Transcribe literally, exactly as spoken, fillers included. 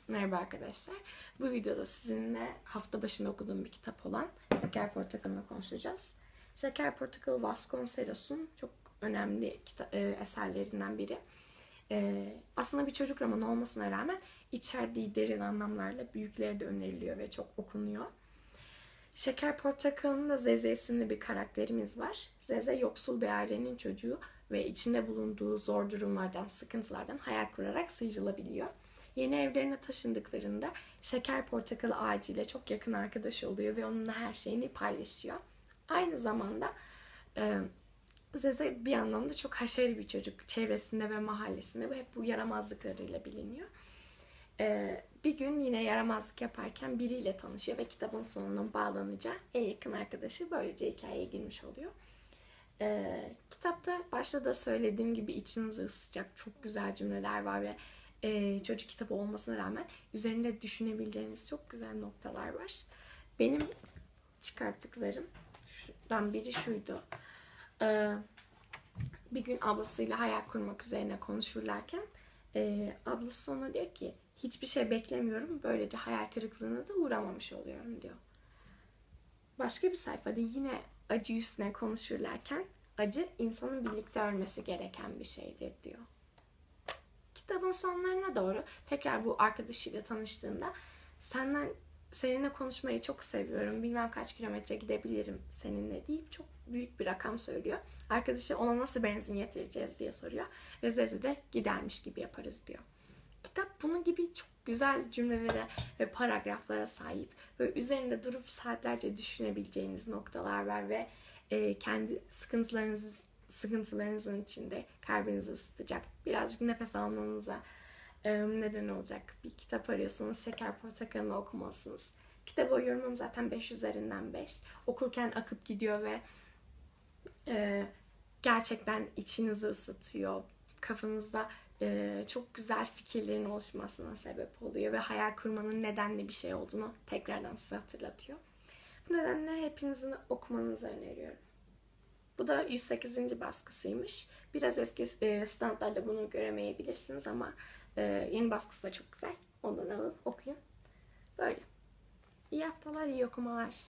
Merhaba arkadaşlar. Bu videoda sizinle hafta başında okuduğum bir kitap olan Şeker Portakalı'nı konuşacağız. Şeker Portakalı Vasconcelos'un çok önemli kita- e, eserlerinden biri. E, aslında bir çocuk romanı olmasına rağmen içerdiği derin anlamlarla büyüklere de öneriliyor ve çok okunuyor. Şeker Portakalı'nda Zeze isimli bir karakterimiz var. Zeze yoksul bir ailenin çocuğu ve içinde bulunduğu zor durumlardan, sıkıntılardan hayal kurarak sıyrılabiliyor. Yeni evlerine taşındıklarında Şeker Portakalı ağacıyla çok yakın arkadaş oluyor ve onunla her şeyini paylaşıyor. Aynı zamanda e, Zeze bir yandan da çok haşeri bir çocuk. Çevresinde ve mahallesinde ve hep bu yaramazlıklarıyla biliniyor. Ee, bir gün yine yaramazlık yaparken biriyle tanışıyor ve kitabın sonuna bağlanacağı en yakın arkadaşı böylece hikayeye girmiş oluyor. Ee, kitapta başta da söylediğim gibi içinizi ısıtacak çok güzel cümleler var ve e, çocuk kitabı olmasına rağmen üzerinde düşünebileceğiniz çok güzel noktalar var. Benim çıkarttıklarımdan biri şuydu. Ee, bir gün ablasıyla hayal kurmak üzerine konuşurlarken e, ablası ona diyor ki hiçbir şey beklemiyorum, böylece hayal kırıklığına da uğramamış oluyorum diyor. Başka bir sayfada yine acı üstüne konuşurlarken acı insanın birlikte ölmesi gereken bir şeydir diyor. Kitabın sonlarına doğru tekrar bu arkadaşıyla tanıştığında senden seninle konuşmayı çok seviyorum, bilmem kaç kilometre gidebilirim seninle deyip çok büyük bir rakam söylüyor. Arkadaşı ona nasıl benzin getireceğiz diye soruyor ve Zeze de gidermiş gibi yaparız diyor. Kitap bunun gibi çok güzel cümlelere ve paragraflara sahip ve üzerinde durup saatlerce düşünebileceğiniz noktalar var ve e, kendi sıkıntılarınızı sıkıntılarınızın içinde kalbinizi ısıtacak, birazcık nefes almanıza e, neden olacak bir kitap arıyorsanız Şeker Portakalı'nı okumalısınız. Kitaba yorumum zaten beş üzerinden beş. Okurken akıp gidiyor ve e, gerçekten içinizi ısıtıyor. Kafanızda e, çok güzel fikirlerin oluşmasına sebep oluyor ve hayal kurmanın nedenli bir şey olduğunu tekrardan size hatırlatıyor. Bu nedenle hepinizin okumanızı öneriyorum. Bu da yüz sekizinci baskısıymış. Biraz eski e, standlarda bunu göremeyebilirsiniz ama e, yeni baskısı da çok güzel. Ondan alın, okuyun. Böyle. İyi haftalar, iyi okumalar.